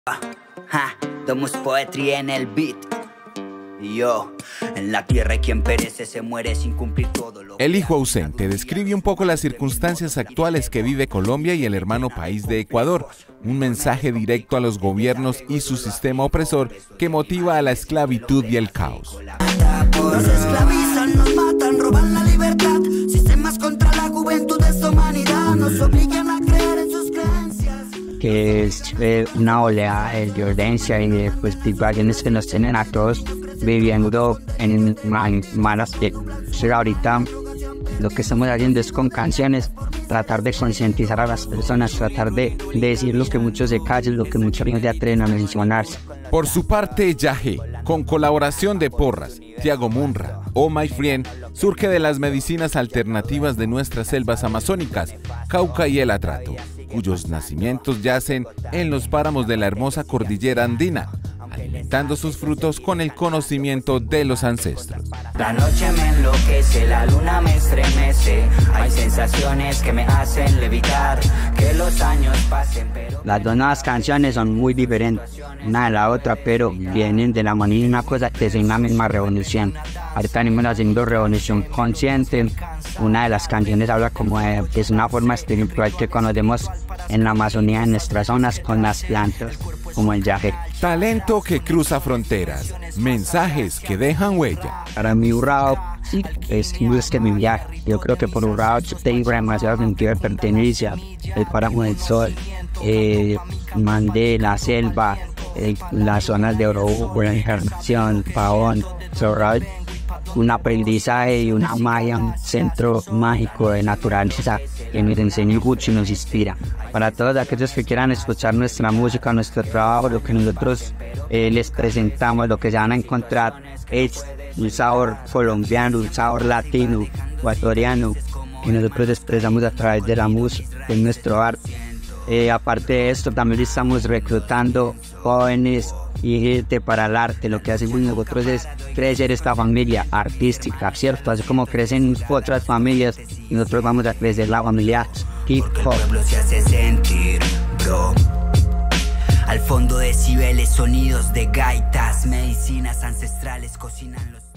Domus Poetry en el beat. Yo, en la tierra hay quien perece, se muere sin cumplir todo lo... El hijo ausente describe un poco las circunstancias actuales que vive Colombia y el hermano país de Ecuador. Un mensaje directo a los gobiernos y su sistema opresor que motiva a la esclavitud y el caos. Nos esclavizan, nos matan, roban la libertad. Sistemas contra la juventud de esta humanidad nos obligan a creer en sus creencias. Que es una oleada de violencia y de situaciones que nos tienen a todos viviendo en malas. Ahorita lo que estamos haciendo es con canciones tratar de concientizar a las personas, tratar de decir lo que muchos se callan, lo que muchos no se atreven a mencionar. Por su parte, Yagé, con colaboración de Porras, Tiago Munra o My Friend, surge de las medicinas alternativas de nuestras selvas amazónicas, Cauca y el Atrato, cuyos nacimientos yacen en los páramos de la hermosa cordillera andina, alimentando sus frutos con el conocimiento de los ancestros. La noche me enloquece, la luna me estremece, hay sensaciones que me hacen levitar, que los años pasen pero... Las dos nuevas canciones son muy diferentes una de la otra, pero vienen de la mano de una cosa que es una misma revolución. Ahorita venimos haciendo revolución consciente. Una de las canciones habla como de que es una forma espiritual que conocemos en la Amazonía, en nuestras zonas, con las plantas, como el yagé. Talento que cruza fronteras, mensajes que dejan huella. Para mí Urrao es que mi viaje. Yo creo que por Urrao yo tengo demasiado sentido de pertenencia. El páramo del sol, Mandé, la selva, las zonas de Orobo, la Encarnación, Pavón, Zorral. Un aprendizaje y una magia, un centro mágico de naturaleza que nos enseña mucho y nos inspira. Para todos aquellos que quieran escuchar nuestra música, nuestro trabajo, lo que nosotros les presentamos, lo que se van a encontrar es un sabor colombiano, un sabor latino, ecuatoriano, que nosotros expresamos a través de la música, de nuestro arte. Aparte de esto, también estamos reclutando jóvenes y gente para el arte. Lo que hacemos nosotros es crecer esta familia artística, ¿cierto? Así como crecen otras familias, nosotros vamos a crecer la familia hip hop. El pueblo se hace sentir, bro. Al fondo decibeles, sonidos de gaitas, medicinas ancestrales cocinan los...